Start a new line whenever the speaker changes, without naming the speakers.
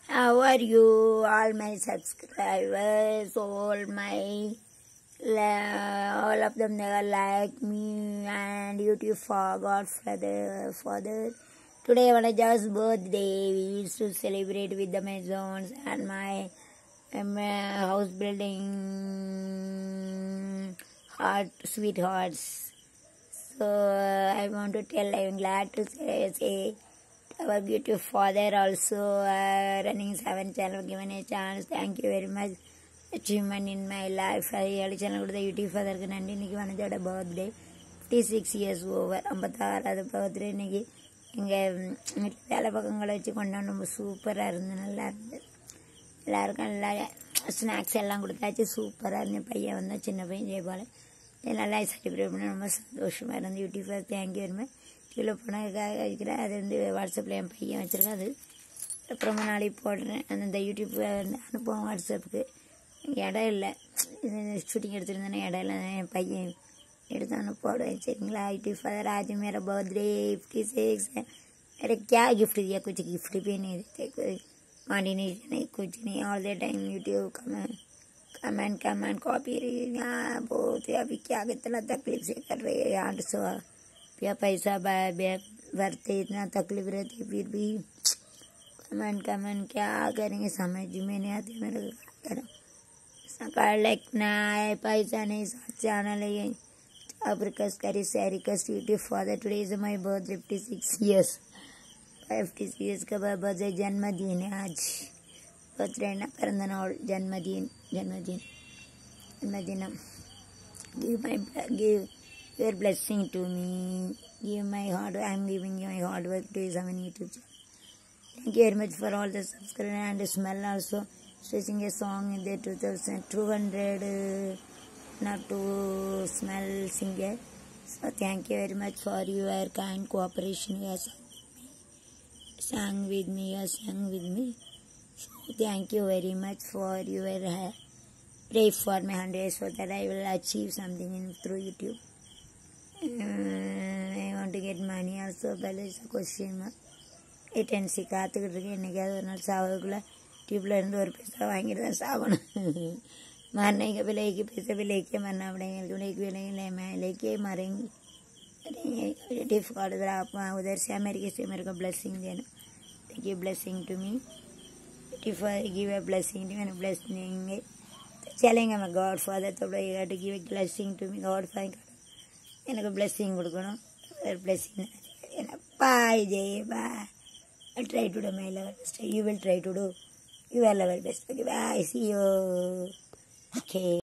How are you, all my subscribers, all of them never like me and YouTube forgot father. Today Vanaja's birthday. We used to celebrate with the Amazons and my house building sweethearts. So I want to tell, I am glad to say our beautiful father also running 7 channel given a chance. Thank you very much. Achievement in my life. I channel the YouTube father can end in a birthday. 56 years over. Ambatara birthday niki. இங்கே வேலை பக்கங்களை வச்சு கொண்டாந்து ரொம்ப சூப்பராக இருந்து நல்லா இருந்தது. எல்லாருக்கும் நல்லா ஸ்நாக்ஸ் எல்லாம் கொடுத்தாச்சு. சூப்பராக இருந்தேன். பையன் வந்தால் சின்ன பையன் ஜெயபால் நல்லா செலிப்ரேட் பண்ண ரொம்ப சந்தோஷமாக இருந்து. YouTube thank you very much. கீழே போனதுக்காக வைக்கிறேன். அது வந்து வாட்ஸ்அப்பில் என் பையன் வச்சுருக்கேன். அது அப்புறமா நாளைக்கு போடுறேன். அந்த யூடியூப் வந்து அனுப்புவோம் வாட்ஸ்அப்புக்கு. இடம் இல்லை, ஷூட்டிங் எடுத்துருந்தேன்னா இடம் இல்லை. என் பையன் எடுத்தாను போடுவேன். சரிங்களா? यूट्यूब फादर आज मेरा बर्थडे 56 है. अरे क्या गिफ्ट दिया? कुछ गिफ्ट भी नहीं देते, कोई कोऑर्डिनेशन नहीं, कुछ नहीं. All the time YouTube comment copy यहाँ बहुत है. अभी क्या कितना तकलीफ से कर रहे हैं. 800 रुपया पैसा भरते, इतना तकलीफ रहती, फिर भी कमेंट क्या करेंगे समझ में नहीं आती. मेरे करो सकाळ लेखना है, पैसा नहीं, जाना लगे. अब रिक्वेस्ट करी से request YouTube father. Today is my birthday 56 years. 56 years का बर्थडे जन्मदिन है आज. बर्थडे ना पिறந்த நாள் जन्मदिनम. Give your blessing to me. Give my hard work. I am giving you my hard work to 7 YouTube channel. Thank you very much for all the subscribers and the smell also. Stretching a song in the 2200 not to smell singer. So thank you very much for your kind cooperation. You have sang with me. So thank you very much for your pray for me 100 so that I will achieve something through YouTube. I want to get money also. But it's a question mark. ஏட்டன்சி காத்துக்கிட்டு இருக்கேன். என்னைக்காவது ஒரு நாள் சாவதுக்குள்ளே டியூப்பில் இருந்து ஒரு பைசா வாங்கிட்டு தான் சாகணும். मरने के भी लेके पैसे भी लेके मरना पड़ेगा. एक भी नहीं लेके मरेंगे. डिफॉल्ट आप उधर से अमेरिका से मेरे को ब्लेसिंग देना. Give blessing to me. Give a blessing to मैंने ब्लेस देंगे तो चलेंगे. मैं गॉड फादर तो to give a blessing to me. God father எனக்கு ब्लेसिंग கொடுக்கணும். ब्लेसिंग बाय जय bye. I try to do my level best. You will try to do your level best. Okay, bye. See you. Okay.